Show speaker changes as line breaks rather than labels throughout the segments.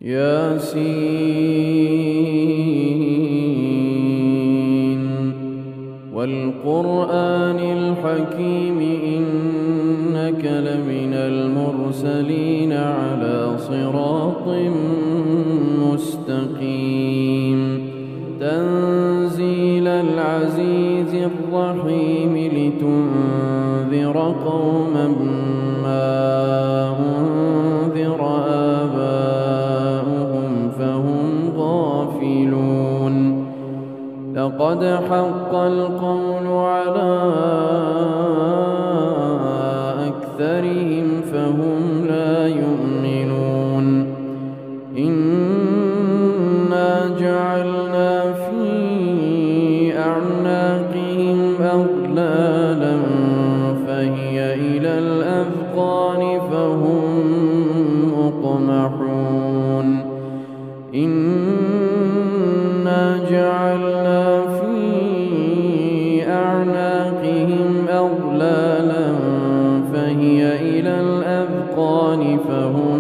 ياسين والقرآن الحكيم إنك لمن المرسلين على صراط مستقيم تنزيل العزيز الرحيم لتنذر قوما ما أنذر آباؤهم فهم غافلون لقد حق القول على أكثرهم فهم لا يؤمنون إنا جعلنا في أعناقهم أغلالا فهي إلى الأذقان فهم مقمحون إنا جعلنا في أعناقهم أغلالا فهي إلى الأذقان فهم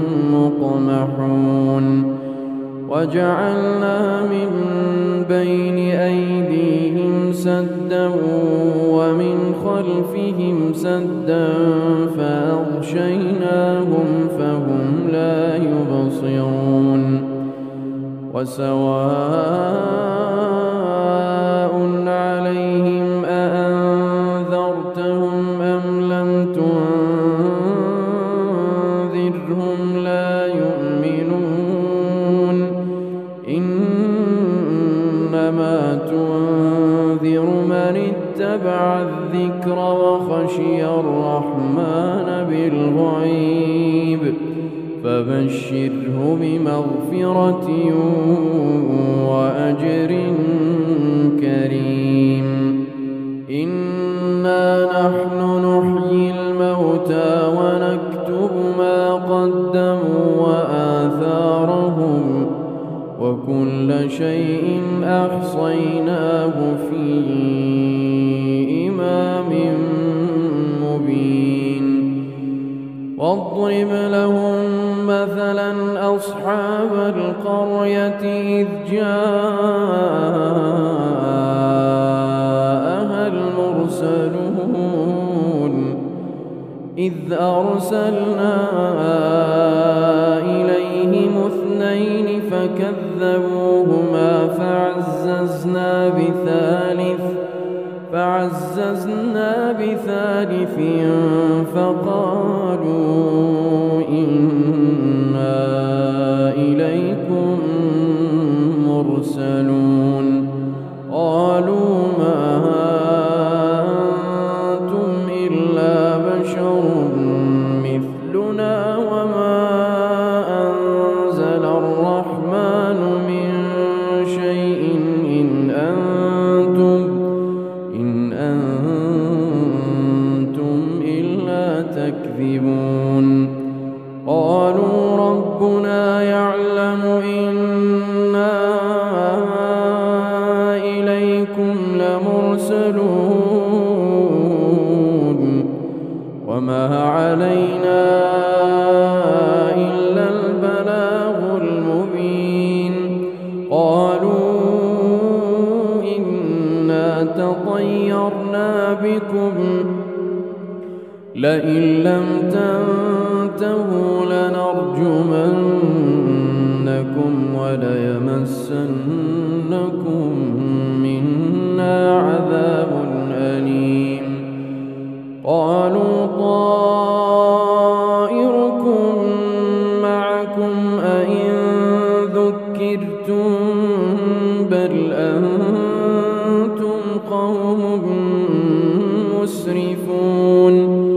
مقمحون وجعلنا من بين أيديهم سدا ومن خلفهم سدا فأغشيناهم فهم لا يبصرون وسواء عليهم أأنذرتهم أم لم تنذرهم لا يؤمنون إنما تنذر من اتبع الذكر وخشي الرحمن بالغيب فبشره بمغفرة وأجر كريم إنا نحن نحيي الموتى ونكتب ما قدموا وآثارهم وكل شيء أحصيناه في إمام مبين واضرب لهم مثلا أصحاب القرية إذ جاءها المرسلون إذ أرسلنا إليهم اثنين فكذبوهما فعززنا بثالث فقالوا إنا إليكم مرسلون قالوا ما أنتم إلا بشر مثلنا وما أنزل الرحمن من شيء إن أنتم إلا تكذبون قالوا ربنا يعلم إنا إليكم لمرسلون وما علينا إلا البلاغ المبين قالوا إنا تطيرنا بكم لئن لم تنتهوا لنرجمنكم وليمسنكم منا عذاب أليم قالوا طائركم معكم أئن ذكرتم بل أنتم قوم مسرفون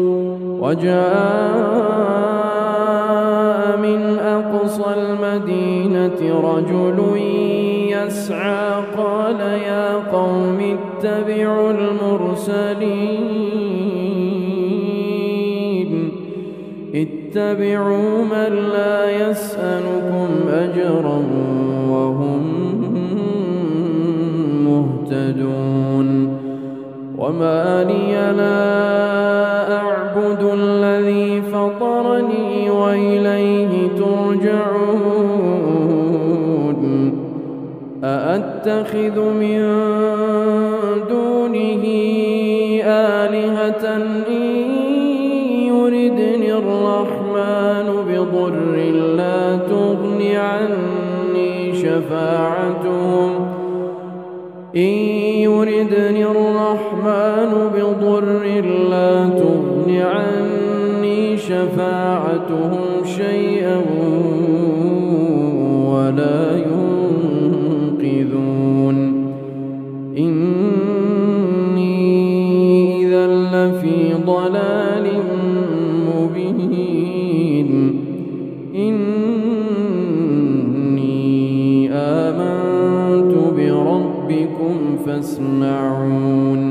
وجاء من أقصى المدينة رجل يسعى قال يا قوم اتبعوا المرسلين اتبعوا من لا يسألكم أجرا وهم مهتدون وما لي لا أعبد الذي فطرني وإليه ترجعون أأتخذ من دونه آلهة إن يردني الرحمن بضر لا تغن عني شفاعتهم شيئا ولا ينقذون إني إذا لفي ضلال مبين إني آمنت بربكم فاسمعون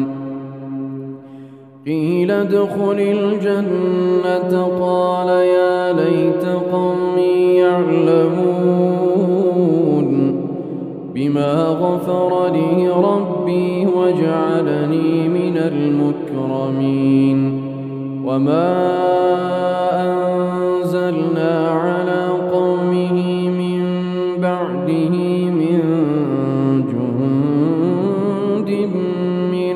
قيل ادخل الجنة قال يا ليت قومي يعلمون بما غفر لي ربي وجعلني من المكرمين وما أنزلنا على قومه من بعده من جند من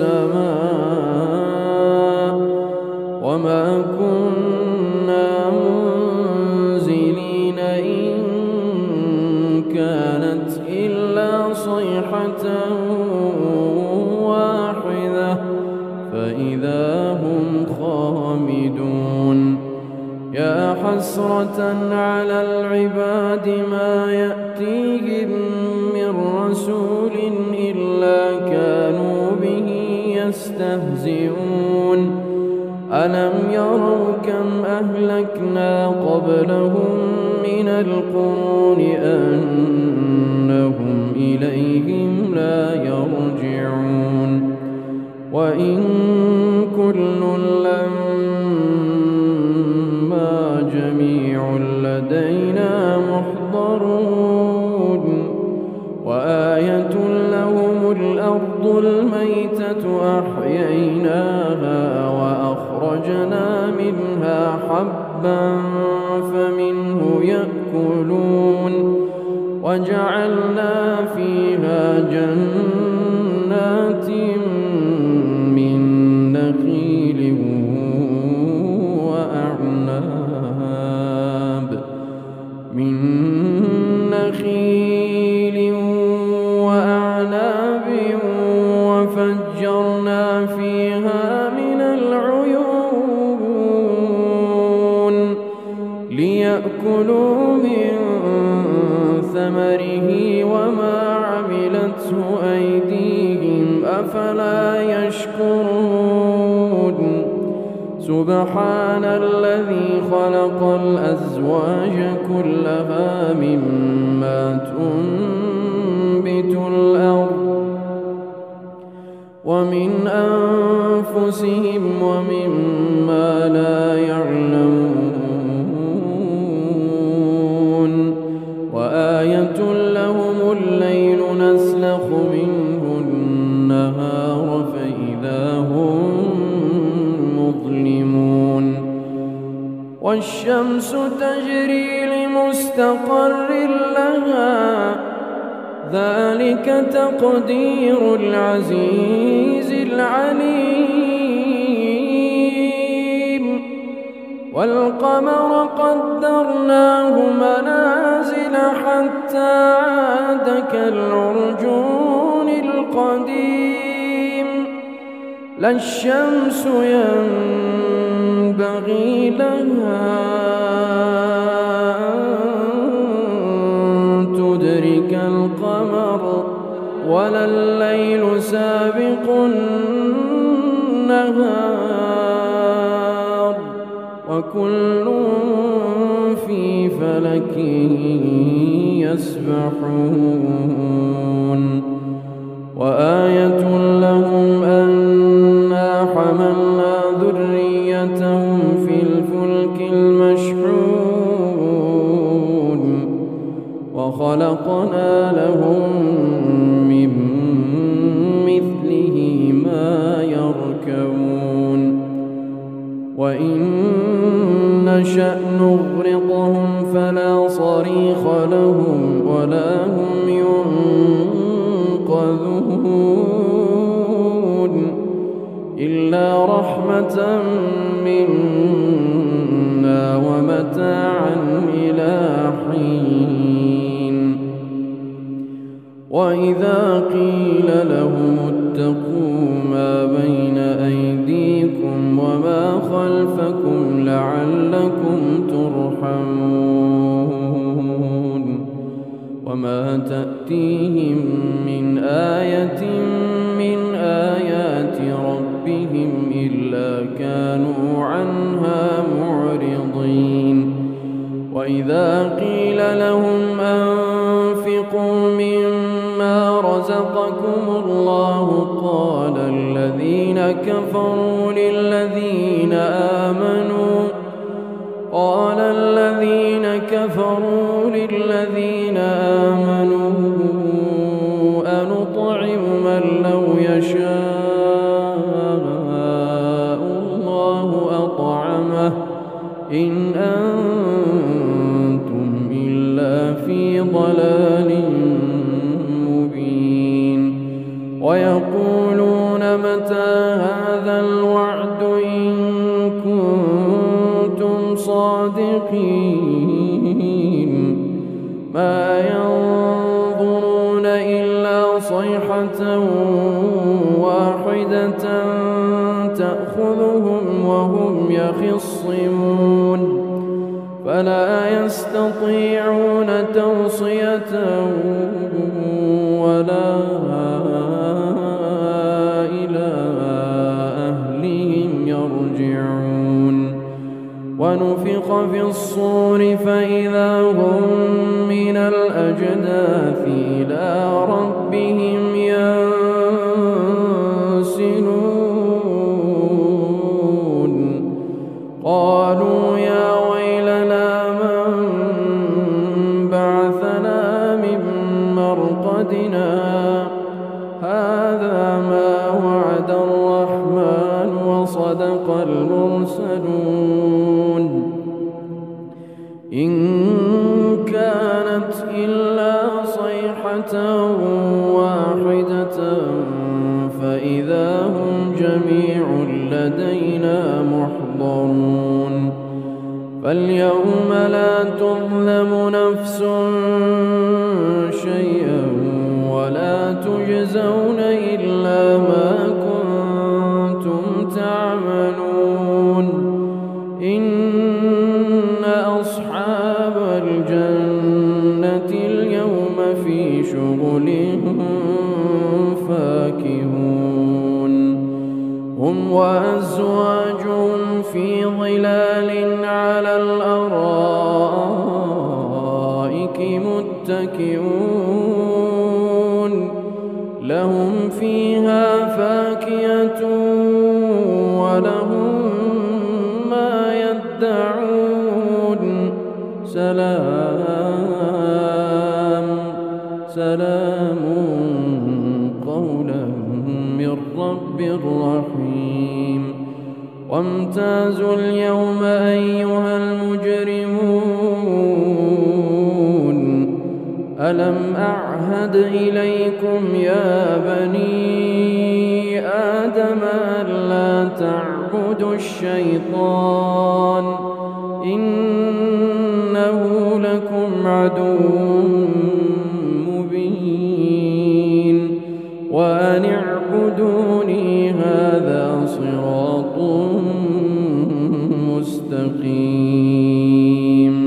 السماء وما كنا منزلين إن كانت إلا صيحة واحدة فإذا هم خامدون يا حسرة على العباد ما يأتيهم من رسول إلا كانوا به يستهزئون ألم يروا كم أهلكنا قبلهم من القرون أنهم إليهم لا يرجعون وإن كل لما جميع لدينا محضرون وآية لهم الأرض الميتة أحييناها وأخرجنا منها حبا فمنه يأكلون وجعلنا فيها جنات من نخيل وأعناب وفجرنا فيها من العيون ليأكلوا من ثمره وما عملته أيديهم أفلا يشكرون سبحان الذي خلق الأزواج كلها مما تنبت الأرض ومن أنفسهم ومما لا يعلمون وآية لهم الليل نسلخ منه النهار فإذا هم مظلمون والشمس تجري لمستقر لها ذلك تقدير العزيز العليم والقمر قدرناه منازل حتى عاد كالعرجون القديم لا الشمس ينبغي لها أن تدرك القمر ولا الليل سابق النهار وكل في فلك يسبحون وآية لهم أنا حملنا ذريتهم في الفلك المشحون وخلقنا لهم من مثله ما يركبون وإن نشأ نغرقهم فلا صريخ لهم ولا هم ينقذون إلا رحمة منا ومتاعا إلى حين. وإذا قيل لهم اتقوا ما بين أيديكم وما خلفكم لعلكم ترحمون وما تأتيهم من آية من آيات ربهم إلا كانوا عنها معرضين. وإذا قيل لهم أنفقوا مما رزقكم الله قال الذين كفروا للذين آمنوا أنطعم من لو يشاء الله أطعمه إن أنتم إلا في ضلال مبين. ويقولون متى هذا الوعد إن كنتم صادقين ما ينظرون إلا صيحة واحدة تأخذهم وهم يخصمون فلا يستطيعون توصية ولا إلى أهلهم يرجعون. ونفخ في الصور فإذا هم من الأجداث إلى ربهم ينسلون قالوا يا ويلنا من بعثنا من مرقدنا هذا ما وعد الرحمن وصدق المرسلون إن كانت إلا صيحة واحدة فإذا هم جميع لدينا محضرون. فاليوم لا تظلم نفس شيئا ولا تجزون إلا ما كنتم تعملون إن أصحاب الجنة اليوم في شغل فاكهون هم وأزواجهم في ظلال على الأرائك متكئون لهم فيها فاكهة ولهم ما يدعون سلام قولا من رب رحيم. وامتازوا اليوم أيها المجرمون ألم أعهد إليكم يا بني آدم ألا تعبدوا الشيطان إنه لكم عدو مبين وأن اعبدوني هذا صراط مستقيم.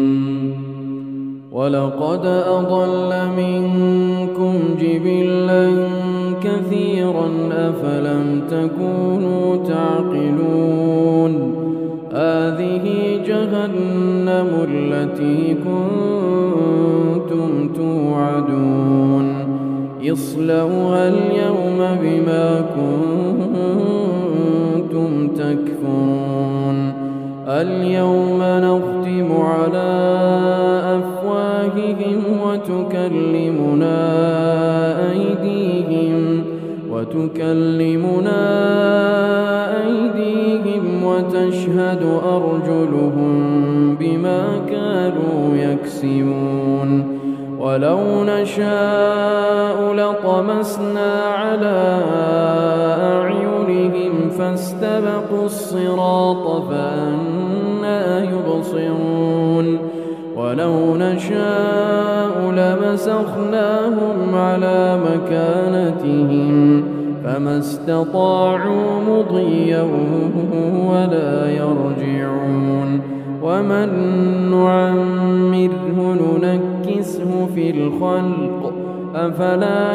ولقد أضل منكم جبلا كثيرا أفلم تكونوا تعقلون هذه جهنم التي كنتم توعدون اصلوها اليوم بما كنتم تكفرون. اليوم نختم على أفواههم وتكلمنا أيديهم وتشهد أرجلهم بما كانوا يكسبون. ولو نشاء لطمسنا على أعينهم عليهم فاستبقوا الصراط فأنى يبصرون ولو نشاء لمسخناهم على مكانتهم فما استطاعوا مضيا ولا يرجعون ومن نعمره ننكسه في الخلق أفلا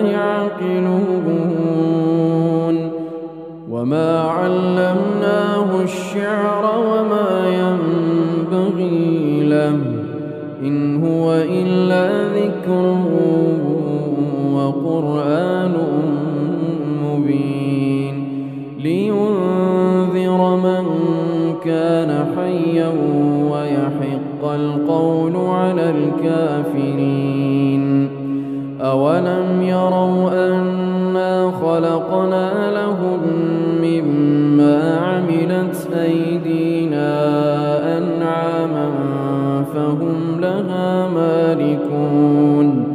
يعقلون وما علمناه الشعر وما ينبغي له إن هو إلا ذكر وقرآن مبين لينذر من كان حيا ويحق القول على الكافرين أولم يروا أنا خلقنا لهم مما عملت أيدينا أنعاما فهم لها مالكون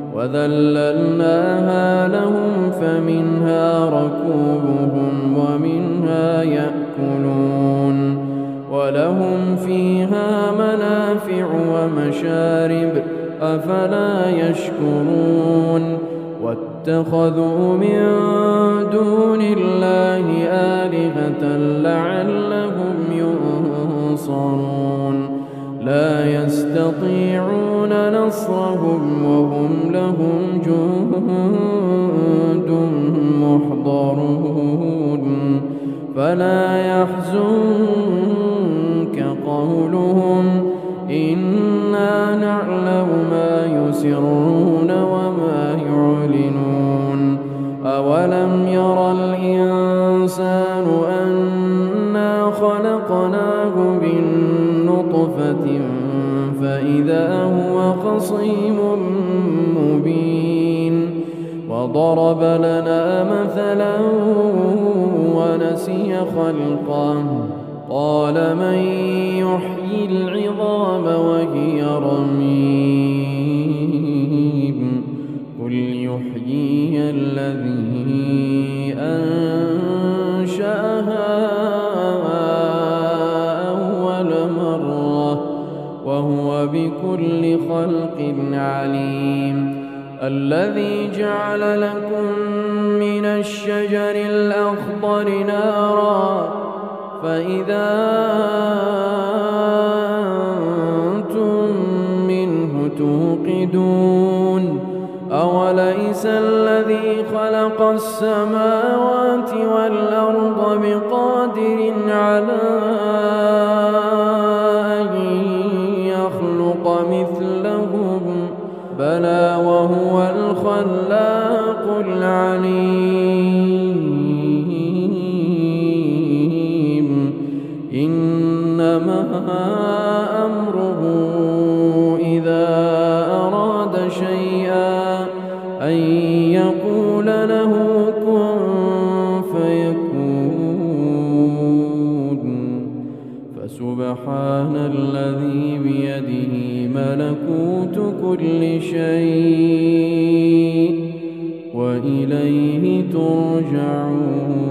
وذللناها لهم فمنها ركوبهم ومنها يأكلون ولهم فيها منافع ومشارب أفلا يشكرون واتخذوا من دون الله آلهة لعلهم ينصرون لا يستطيعون نصرهم وهم لهم جند محضرون فلا يحزنك قولهم إنا نعلم ما يسرون وما يعلنون أولم يرى الإنسان أنا خلقناه من نطفة فإذا هو خصيم مبين وضرب لنا مثلا ونسي خلقه قال من يحيي العظام وهي رميم قل يحييها الذي أنشأها أول مرة وهو بكل خلق عليم الذي جعل لكم من الشجر الأخضر نارا فإذا أنتم منه توقدون أوليس الذي خلق السماوات والأرض بقادر على أن يخلق مثلهم بلى وهو الخلاق العليم إنما أمره إذا أراد شيئا أن يقول له كن فيكون فسبحان الذي بيده ملكوت كل شيء وإليه ترجعون